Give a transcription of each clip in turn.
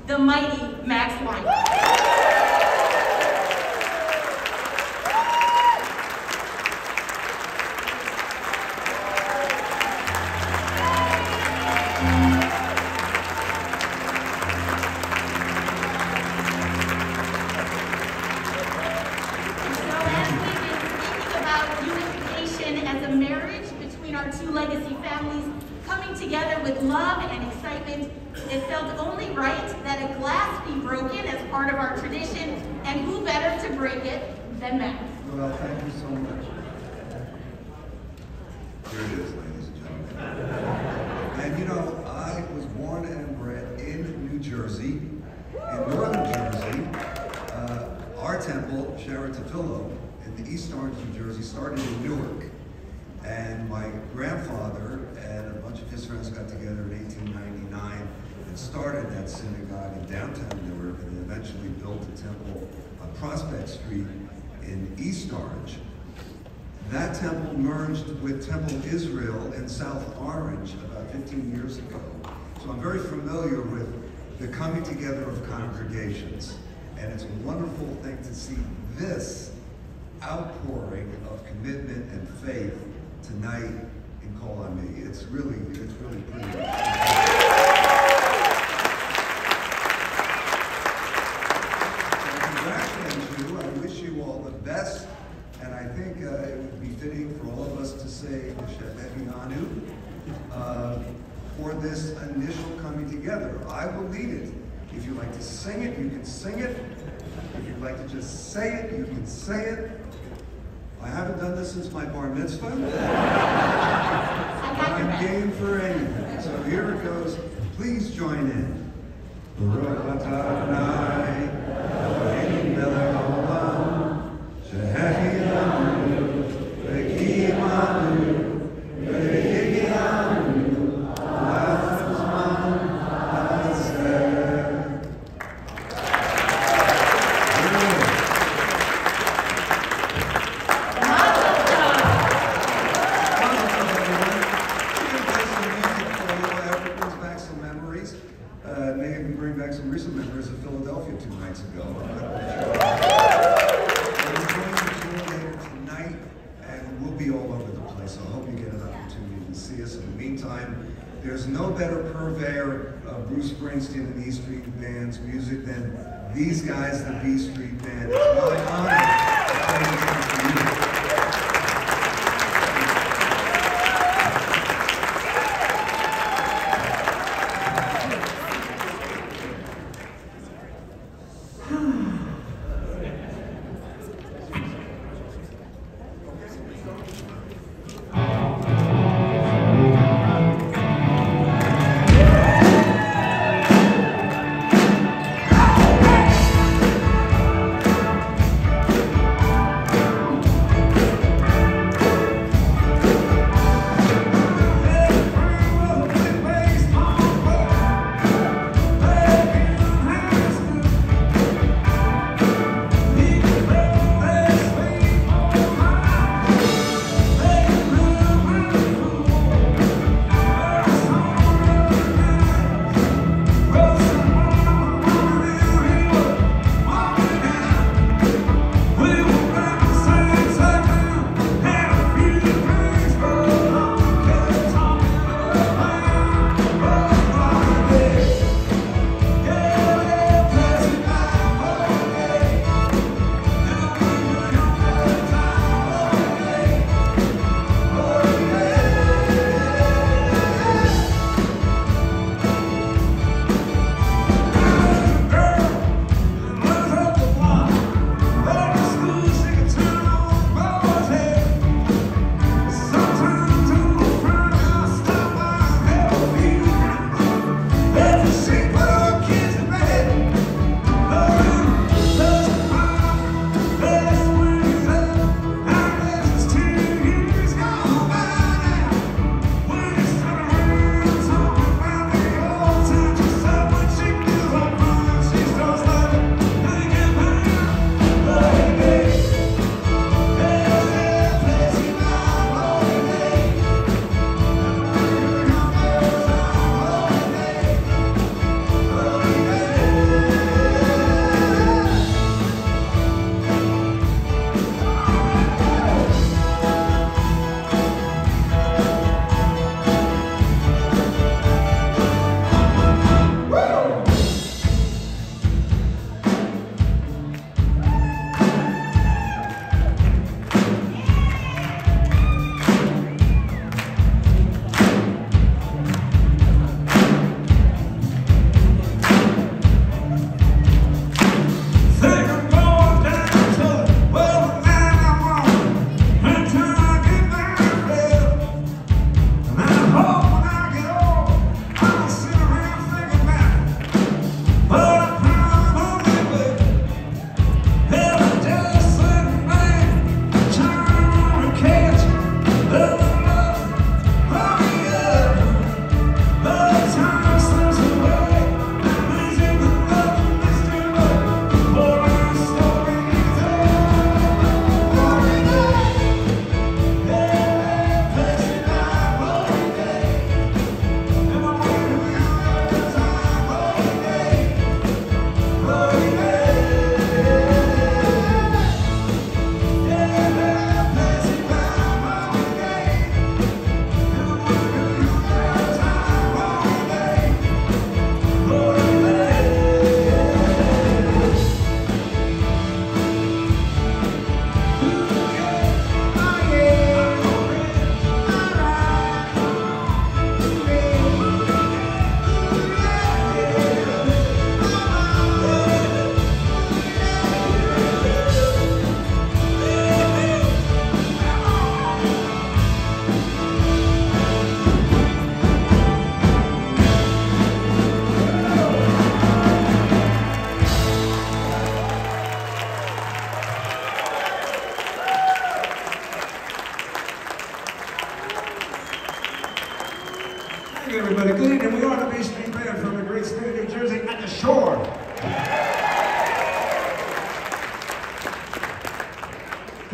the mighty Max Weinberg. Two legacy families coming together with love and excitement, it felt only right that a glass be broken as part of our tradition, and who better to break it than Max? Well, thank you so much. Here it is, ladies and gentlemen. And you know, I was born and bred in New Jersey, in northern Jersey. Our temple, Sheret Tefillah, in the East Orange, New Jersey, started in Newark. And my grandfather and a bunch of his friends got together in 1899 and started that synagogue in downtown Newark, and they eventually built a temple on Prospect Street in East Orange. That temple merged with Temple Israel in South Orange about 15 years ago. So I'm very familiar with the coming together of congregations. And it's a wonderful thing to see this outpouring of commitment and faith tonight in Call on Me. It's really pretty. Congratulate you. I wish you all the best. And I think it would be fitting for all of us to say Shehecheyanu for this initial coming together. I will lead it. If you'd like to sing it, you can sing it. If you'd like to just say it, you can say it. I haven't done this since my bar mitzvah. I'm game for anything. So here it goes. Please join in. Baruch atah Adonai, Eloheinu melech haolam, shehecheyanu, v'kiyimanu, v'yehianu, ad zman hazeh. Maybe bring back some recent memories of Philadelphia 2 nights ago. We're going to tour later tonight, and we'll be all over the place. So I hope you get an opportunity to see us. In the meantime, there's no better purveyor of Bruce Springsteen and the E Street Band's music than these guys, the B Street Band. It's my honor to play this for you.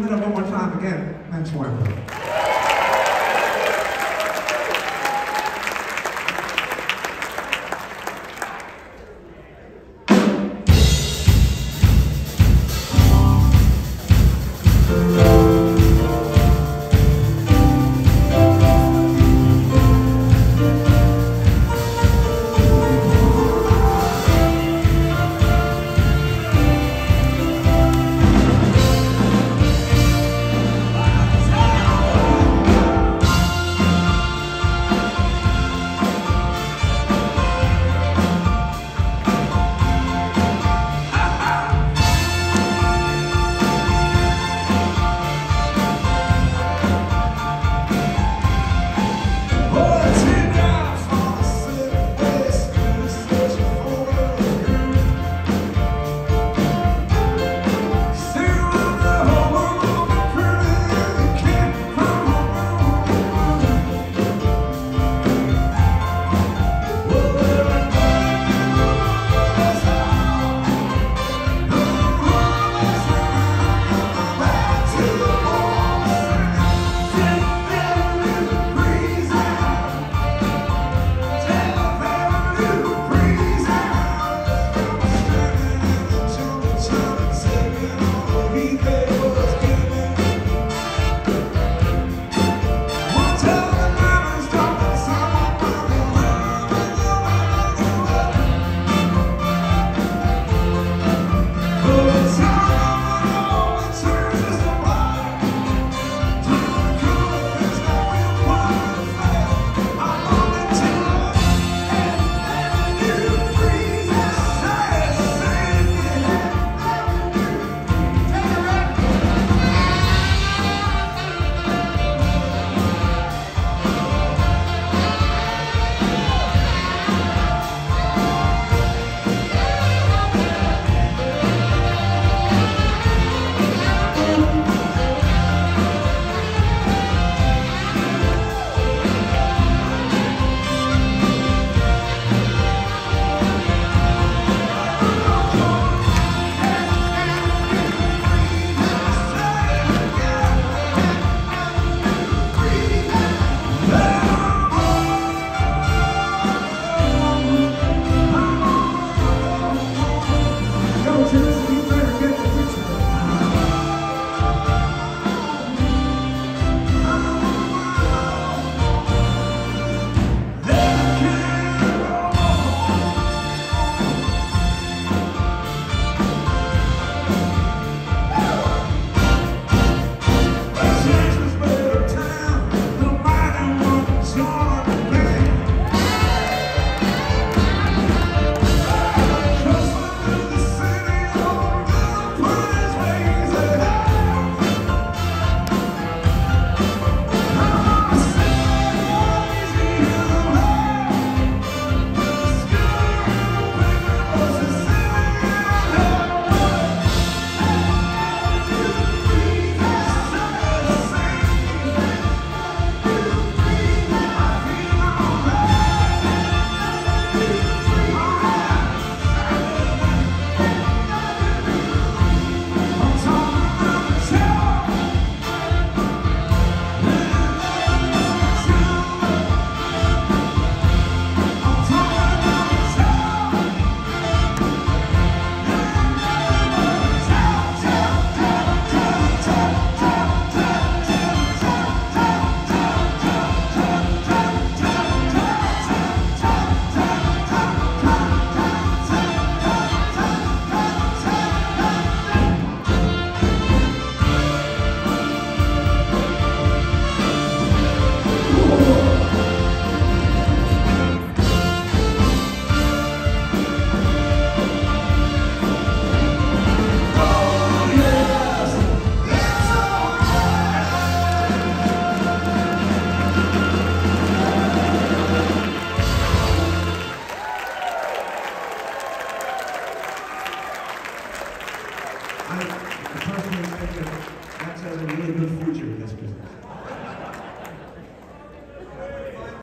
Give it up one more time again, Max Weinberg. I personally think that